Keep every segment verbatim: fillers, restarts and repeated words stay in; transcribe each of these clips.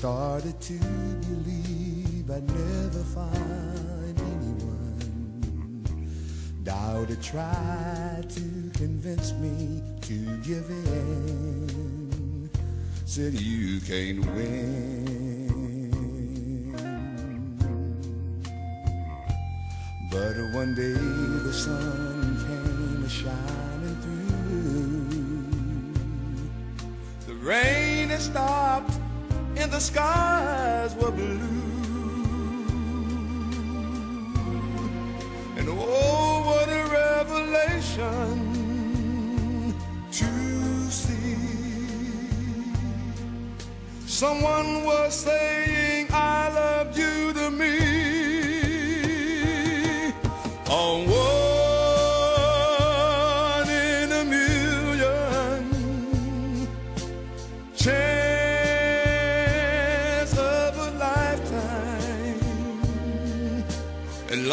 started to believe I'd never find anyone. Doubted, tried to convince me to give in. Said you can't win. But one day the sun came shining through. The rain had stopped and the skies were blue. And oh, what a revelation to see. Someone was saying I love you to me. A one in a million chance of a lifetime. And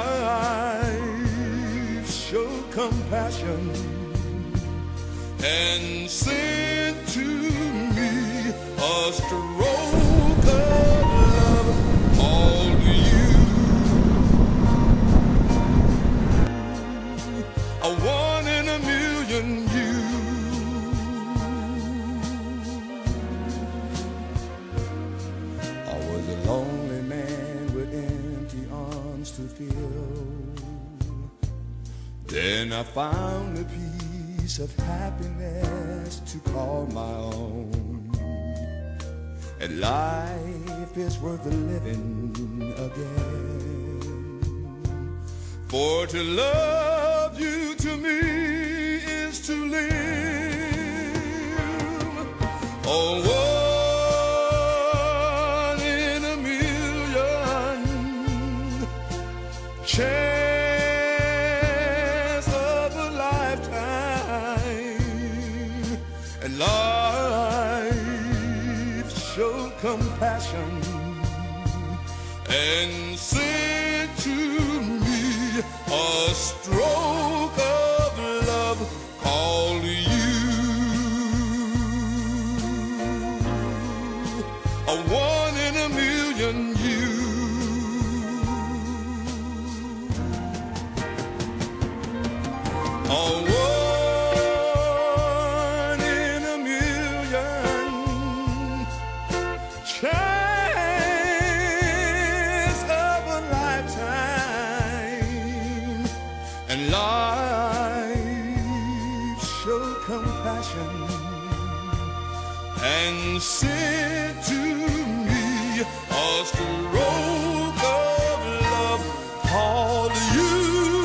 life showed compassion and sent to me a stroke of love. All to you. A one in a million you. I was a lonely man with empty arms to fill. Then I found a piece of happiness to call my own. And life is worth living again. For to love you to me is to live. Oh, one in a million chance of a lifetime. And life showed compassion and sent to me a stroke of love called you. A one in a million you. A one in a million chance of a lifetime. And life showed compassion and sent to me a stroke of love called you.